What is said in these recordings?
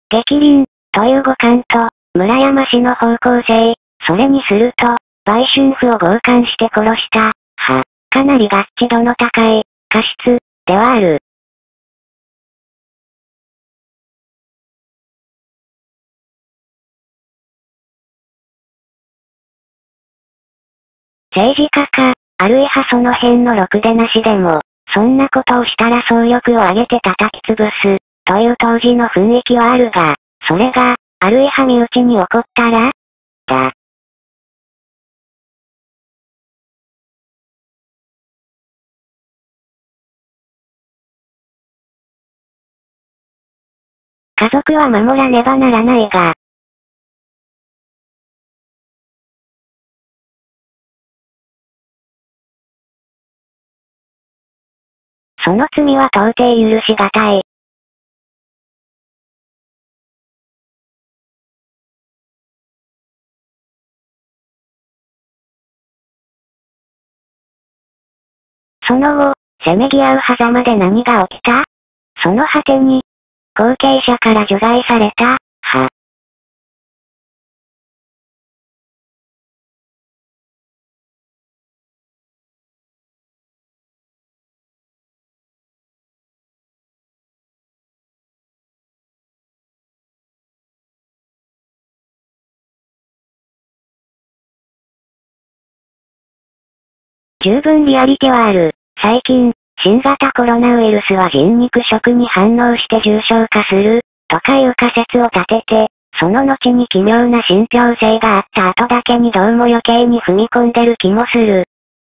逆鱗、という語感と、村山氏の方向性、それにすると、売春婦を強姦して殺した、かなり合致度の高い、過失、ではある。政治家か、あるいはその辺のろくでなしでも、そんなことをしたら総力を挙げて叩き潰す、という当時の雰囲気はあるが、それが、あるいは身内に起こったらだ。家族は守らねばならないが、その罪は到底許しがたい。その後、せめぎ合う狭間で何が起きた？その果てに、後継者から除外された、十分リアリティはある。最近、新型コロナウイルスは人肉食に反応して重症化する、とかいう仮説を立てて、その後に奇妙な信憑性があった後だけにどうも余計に踏み込んでる気もする。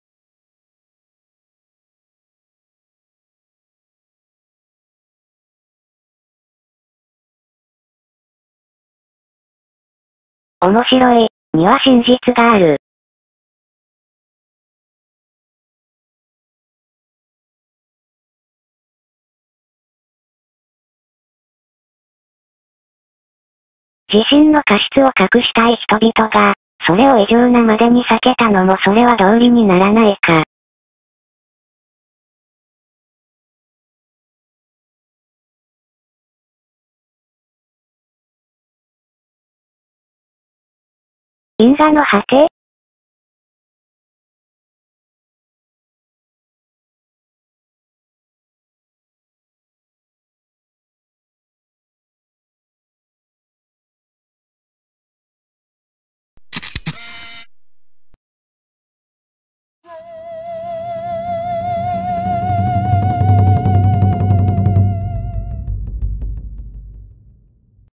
面白い、には真実がある。自身の過失を隠したい人々が、それを異常なまでに避けたのもそれは道理にならないか。因果の果て